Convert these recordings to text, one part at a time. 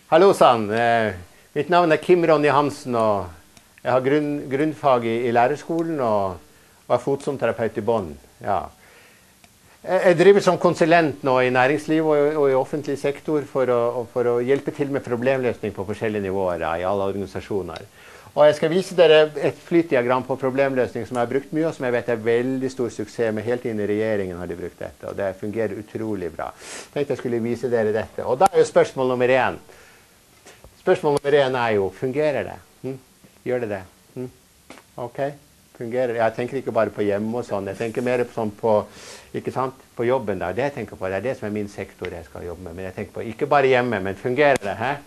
Hallo sann, mitt navn er Kim Ronny Hansen, og jeg har grunnfag i lærerskolen og er fotsonsterapeut i Bonn. Ja. Jeg driver som konsulent nå i næringsliv og i offentlig sektor for å hjelpe til med problemløsning på forskjellige nivåer i alle organisasjoner. Og jeg skal vise dere et flytdiagram på problemløsning som jeg har brukt mye, og som jeg vet er veldig stor suksess med. Helt inn i regjeringen har de brukt dette, og det fungerer utrolig bra. Jeg tenkte jeg skulle vise dere dette. Og da er jo spørsmål nummer 1. Spørsmål nummer 1 er jo, fungerer det? Gjør det det? Ok, fungerer det? Jeg tenker ikke bare på hjemme og sånn, jeg tenker mer sånn på, ikke sant, på jobben der. Det jeg tenker på, det er det som er min sektor jeg skal jobbe med. Men jeg tenker på, ikke bare hjemme, men fungerer det? Hæ?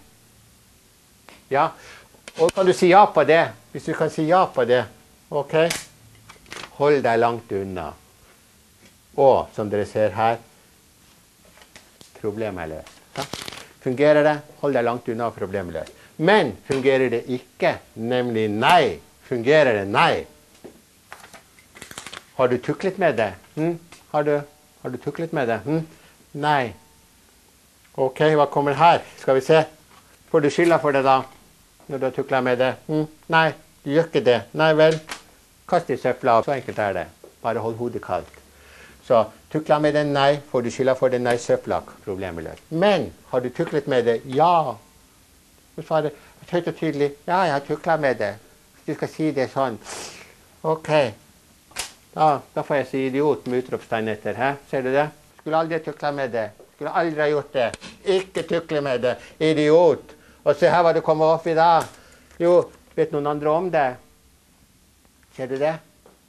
Ja, og kan du si ja på det? Hvis du kan si ja på det, ok? Hold deg langt unna. Og, som dere ser her, problemet er løst. Ja? Fungerer det? Hold deg langt unna, problemet løst. Men fungerer det ikke? Nemlig nei. Fungerer det? Nei. Har du tuklet med det? Har du tuklet med det? Nei. Ok, hva kommer her? Skal vi se. Får du skylda for det da? Når du har tuklet med det? Nei, du gjør ikke det. Nei vel. Kast i søpla. Så enkelt er det. Bare hold hodet kaldt. Så tuklet med det? Nei. Får du skylda for det? Nei, søpla. Problemet løst. Men har du tuklet med det? Ja. Du svarer høyt og tydelig. Ja, jeg har tuklet med det. Hvis du skal si det sånn. Ok. Da får jeg si idiot med utropstegn etter. Hæ? Ser du det? Skulle aldri tukle med det. Skulle aldri ha gjort det. Ikke tukle med det. Idiot. Og se her hva det kommer opp i dag. Jo, vet noen andre om det? Ser du det?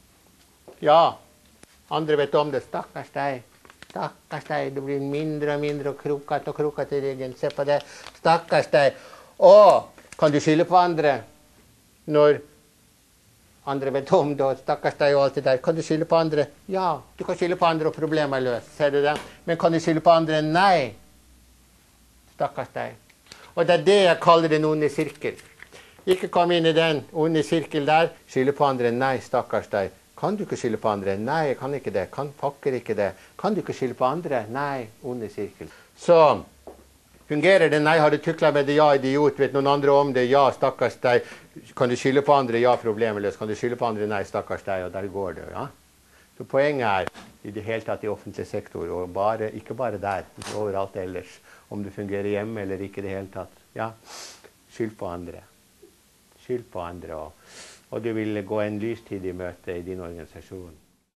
Ja. Andre vet om det. Stakkars deg. Stakkars deg. Du blir mindre og mindre og kroket i ryggen. Se på det. Stakkars deg. Og kan du skylde på andre når andre vet om det, og stakkars deg og alt det der? Kan du skylde på andre? Ja, du kan skylde på andre og problemet er løst. Ser du det? Men kan du skylde på andre? Nei. Stakkars deg. Og det er det jeg kaller den onde sirkel. Ikke kom inn i den onde sirkel der. Skylde på andre? Nei, stakkars deg. Kan du ikke skylde på andre? Nei, jeg kan ikke det. Kan pakker ikke det. Kan du ikke skylde på andre? Nei, onde sirkel. Så fungerer det? Nei, har du tuklet med det? Ja, idiot. Vet noen andre om det? Ja, stakkars deg. Kan du skylde på andre? Ja, problemet løst. Kan du skylde på andre? Nei, stakkars deg. Og der går det, ja. Så poenget er, i det hele tatt i offentlig sektor, og ikke bare der, overalt ellers, om du fungerer hjemme eller ikke i det hele tatt, ja, skyld på andre. Skyld på andre, og du vil gå en lystid i møte i din organisasjon.